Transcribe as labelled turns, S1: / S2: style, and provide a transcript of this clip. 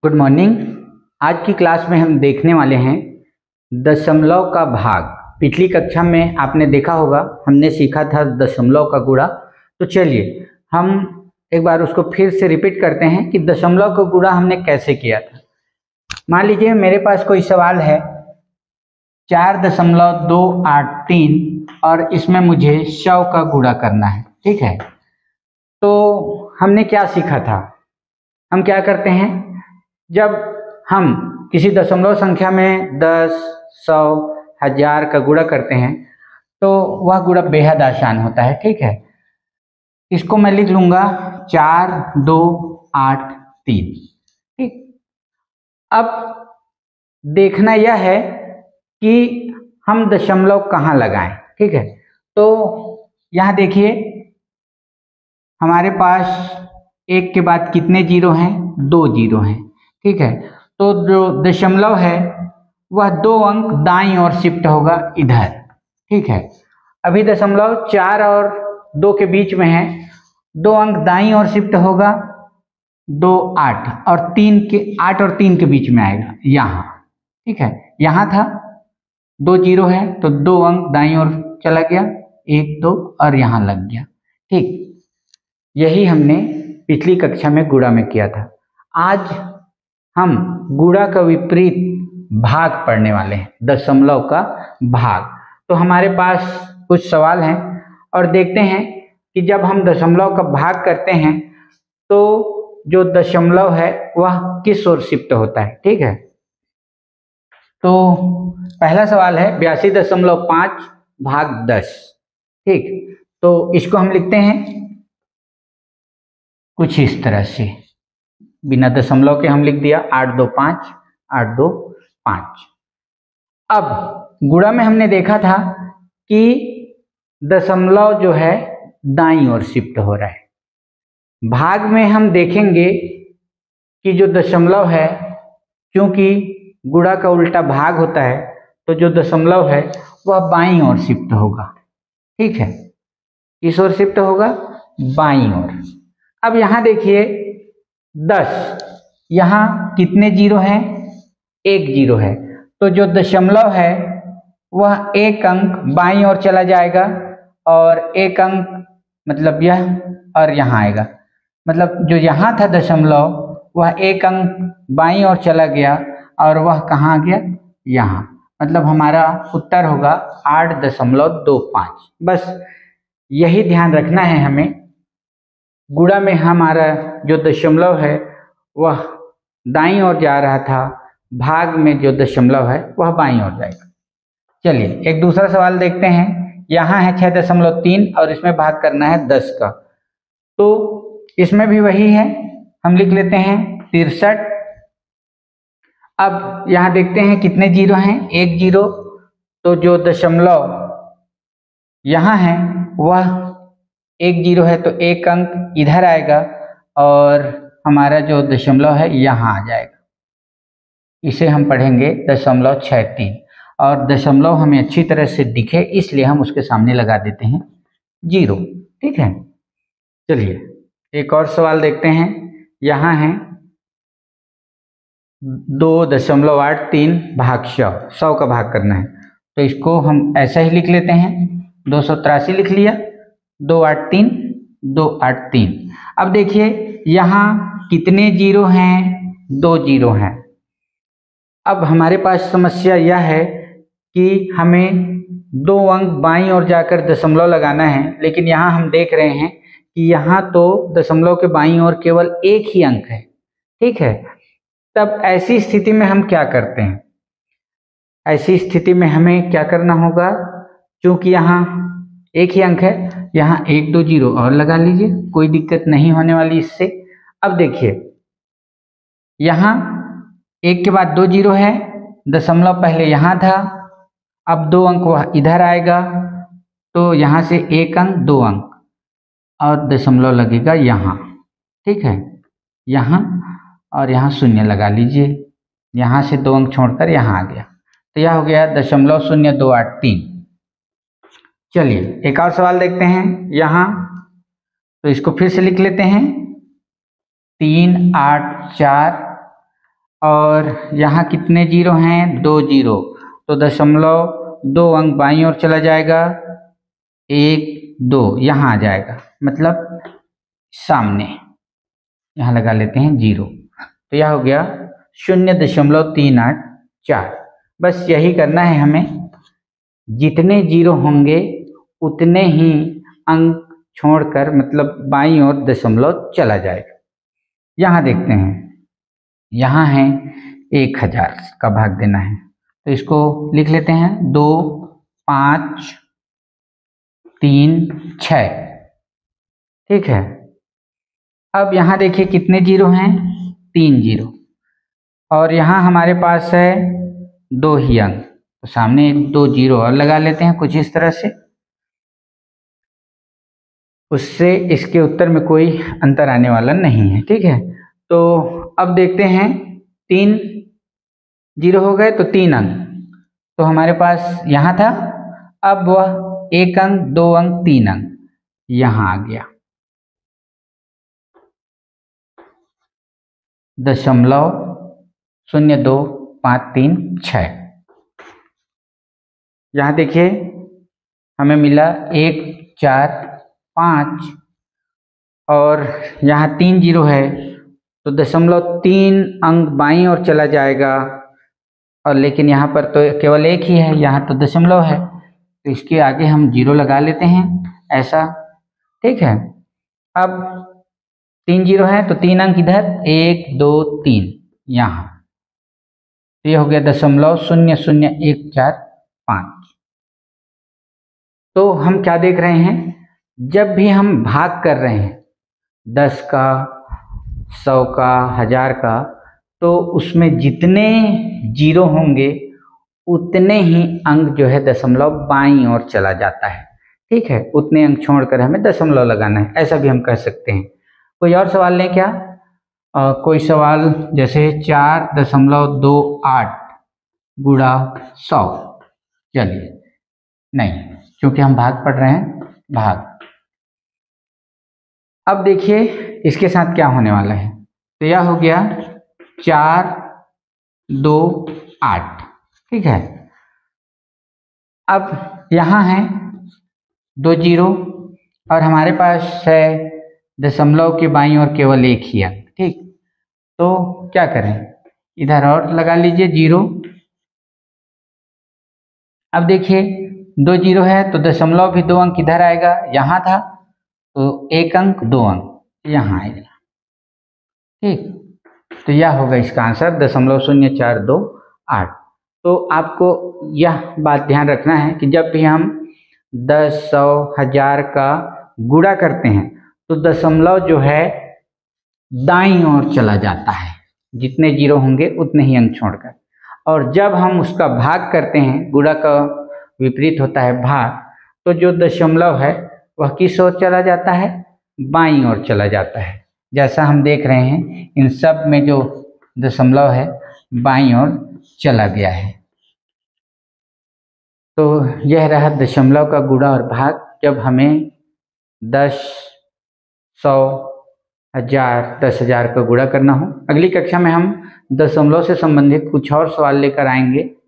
S1: Good morning. आज की class में हम देखने वाले हैं दशमलव का भाग। पिछली कक्षा में आपने देखा होगा हमने सीखा था दशमलव का गुणा। तो चलिए हम एक बार उसको फिर से रिपीट करते हैं कि दशमलव का गुणा हमने कैसे किया था। मान लीजिए मेरे पास कोई सवाल है 4.283 और इसमें मुझे 100 का गुणा करना है। ठीक है, तो हमने क्या सीखा था। हम क्या करते हैं, जब हम किसी दशमलव संख्या में 10, 100, 1000 का गुणा करते हैं तो वह गुणा बेहद आसान होता है। ठीक है, इसको मैं लिख लूंगा 4283। ठीक, अब देखना यह है कि हम दशमलव कहाँ लगाएं। ठीक है, तो यहाँ देखिए हमारे पास एक के बाद कितने जीरो हैं, 2 जीरो हैं। ठीक है, तो जो दशमलव है वह 2 अंक दाईं ओर शिफ्ट होगा इधर। ठीक है, अभी दशमलव 4 और 2 के बीच में है, 2 अंक दाईं ओर शिफ्ट होगा, 2 8 और 3 के 8 और 3 के बीच में आएगा यहाँ। ठीक है, यहाँ था 2 जीरो है तो 2 अंक दाईं ओर चला गया, 1 2 और यहाँ लग गया। ठीक, यही हमने पिछली कक्षा में गुणा में किया था। आज हम गुणा का विपरीत भाग पढ़ने वाले हैं, दशमलव का भाग। तो हमारे पास कुछ सवाल हैं और देखते हैं कि जब हम दशमलव का भाग करते हैं तो जो दशमलव है वह किस ओर शिफ्ट होता है। ठीक है, तो पहला सवाल है 82.5 भाग 10। ठीक, तो इसको हम लिखते हैं कुछ इस तरह से, बिना दशमलव के हम लिख दिया 825 825। अब गुणा में हमने देखा था कि दशमलव जो है दाईं ओर शिफ्ट हो रहा है। भाग में हम देखेंगे कि जो दशमलव है, क्योंकि गुणा का उल्टा भाग होता है, तो जो दशमलव है वह बाईं ओर शिफ्ट होगा। ठीक है, किस ओर शिफ्ट होगा, बाईं ओर। अब यहाँ देखिए 10, यहाँ कितने जीरो हैं, 1 जीरो है, तो जो दशमलव है वह 1 अंक बाईं ओर चला जाएगा और 1 अंक मतलब यह और यहाँ आएगा। मतलब जो यहाँ था दशमलव वह 1 अंक बाईं ओर चला गया और वह कहाँ आ गया, यहाँ। मतलब हमारा उत्तर होगा 8.25। बस यही ध्यान रखना है हमें। गुणा में हमारा जो दशमलव है वह दाईं ओर जा रहा था, भाग में जो दशमलव है वह बाईं ओर जाएगा। चलिए एक दूसरा सवाल देखते हैं। यहाँ है 6.3 और इसमें भाग करना है 10 का, तो इसमें भी वही है, हम लिख लेते हैं 63। अब यहाँ देखते हैं कितने जीरो हैं, 1 जीरो, तो जो दशमलव यहाँ है वह 1 जीरो है तो 1 अंक इधर आएगा और हमारा जो दशमलव है यहाँ आ जाएगा। इसे हम पढ़ेंगे 0.63 और दशमलव हमें अच्छी तरह से दिखे इसलिए हम उसके सामने लगा देते हैं 0। ठीक है, चलिए एक और सवाल देखते हैं। यहाँ है 2.83 भाग 100 का भाग करना है, तो इसको हम ऐसा ही लिख लेते हैं, 283 लिख लिया, 283 283। अब देखिए यहाँ कितने जीरो हैं, 2 जीरो हैं। अब हमारे पास समस्या यह है कि हमें 2 अंक बाईं ओर जाकर दशमलव लगाना है, लेकिन यहाँ हम देख रहे हैं कि यहाँ तो दशमलव के बाईं ओर केवल 1 ही अंक है। ठीक है, तब ऐसी स्थिति में हम क्या करते हैं, ऐसी स्थिति में हमें क्या करना होगा, क्योंकि यहाँ 1 ही अंक है, यहाँ 1 2 जीरो और लगा लीजिए, कोई दिक्कत नहीं होने वाली इससे। अब देखिए यहाँ 1 के बाद 2 जीरो है, दशमलव पहले यहाँ था, अब 2 अंक वह इधर आएगा, तो यहाँ से 1 अंक 2 अंक और दशमलव लगेगा यहाँ। ठीक है, यहाँ और यहाँ शून्य लगा लीजिए, यहाँ से 2 अंक छोड़कर यहाँ आ गया, तो यह हो गया 0.0283। चलिए एक और सवाल देखते हैं। यहाँ तो इसको फिर से लिख लेते हैं 384 और यहाँ कितने जीरो हैं? 2 जीरो। तो 0.2 अंक बाईं ओर चला जाएगा, 1 2 यहाँ आ जाएगा, मतलब सामने यहाँ लगा लेते हैं 0। तो यह हो गया 0.384। बस यही करना है हमें, जितने जीरो होंगे उतने ही अंक छोड़कर मतलब बाईं ओर दशमलव चला जाएगा। यहाँ देखते हैं, यहाँ है 1000 का भाग देना है, तो इसको लिख लेते हैं 2 5 3 6। ठीक है। अब यहाँ देखिए कितने जीरो हैं? 3 जीरो। और यहाँ हमारे पास है 2 ही अंक, तो सामने 2 जीरो और लगा लेते हैं कुछ इस तरह से। उससे इसके उत्तर में कोई अंतर आने वाला नहीं है। ठीक है। तो अब देखते हैं, 3 जीरो हो गए तो 3 अंक तो हमारे पास यहाँ था। अब वह 1 अंक 2 अंक 3 अंक यहाँ आ गया, 0.0253 यहाँ देखिए हमें मिला 1 4 5 और यहाँ 3 जीरो है, तो 0.3 अंक बाईं ओर चला जाएगा। और लेकिन यहाँ पर तो केवल 1 ही है, यहाँ तो दशमलव है, तो इसके आगे हम 0 लगा लेते हैं ऐसा। ठीक है। अब 3 जीरो है तो 3 अंक इधर, 1 2 3 यहाँ, तो ये हो गया 0.00145। तो हम क्या देख रहे हैं, जब भी हम भाग कर रहे हैं 10 का, 100 का, 1000 का, तो उसमें जितने जीरो होंगे उतने ही अंक जो है दशमलव बाईं ओर चला जाता है। ठीक है। उतने अंक छोड़कर हमें दशमलव लगाना है, ऐसा भी हम कह सकते हैं। कोई और सवाल लें क्या? कोई सवाल जैसे 4.28 गुणा 100। चलिए, नहीं, क्योंकि हम भाग पढ़ रहे हैं, भाग। अब देखिए इसके साथ क्या होने वाला है, तो यह हो गया 4 2 8। ठीक है। अब यहाँ है 2 जीरो और हमारे पास है दशमलव के बाईं ओर केवल 1 ही अंक। ठीक, तो क्या करें, इधर और लगा लीजिए 0। अब देखिए 2 जीरो है तो दशमलव भी 2 अंक इधर आएगा, यहाँ था तो 1 अंक 2 अंक यहाँ आएगा। ठीक, तो यह होगा इसका आंसर 0.0428। तो आपको यह बात ध्यान रखना है कि जब भी हम 10 100 1000 का गुणा करते हैं तो दशमलव जो है दाईं ओर चला जाता है, जितने जीरो होंगे उतने ही अंक छोड़कर। और जब हम उसका भाग करते हैं, गुणा का विपरीत होता है भाग, तो जो दशमलव है वह किस ओर चला जाता है? बाईं ओर चला जाता है। जैसा हम देख रहे हैं इन सब में जो दशमलव है बाईं ओर चला गया है। तो यह रहा दशमलव का गुणा और भाग जब हमें 10 100 1000 10,000 का गुणा करना हो। अगली कक्षा में हम दशमलव से संबंधित कुछ और सवाल लेकर आएंगे।